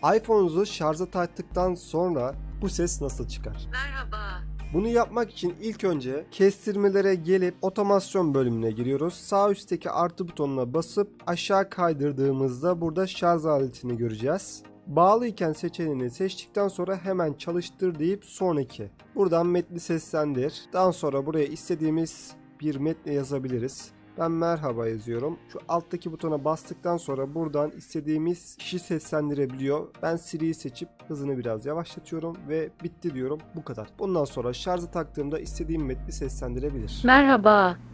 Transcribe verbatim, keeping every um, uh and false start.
iPhone'unuzu şarja taktıktan sonra bu ses nasıl çıkar? Merhaba. Bunu yapmak için ilk önce kestirmelere gelip otomasyon bölümüne giriyoruz. Sağ üstteki artı butonuna basıp aşağı kaydırdığımızda burada şarj aletini göreceğiz. Bağlıyken seçeneğini seçtikten sonra hemen çalıştır deyip sonraki. Buradan metni seslendir. Daha sonra buraya istediğimiz bir metni yazabiliriz. Ben merhaba yazıyorum. Şu alttaki butona bastıktan sonra buradan istediğimiz kişi seslendirebiliyor. Ben Siri'yi seçip hızını biraz yavaşlatıyorum ve bitti diyorum. Bu kadar. Bundan sonra şarjı taktığımda istediğim metni seslendirebilir. Merhaba.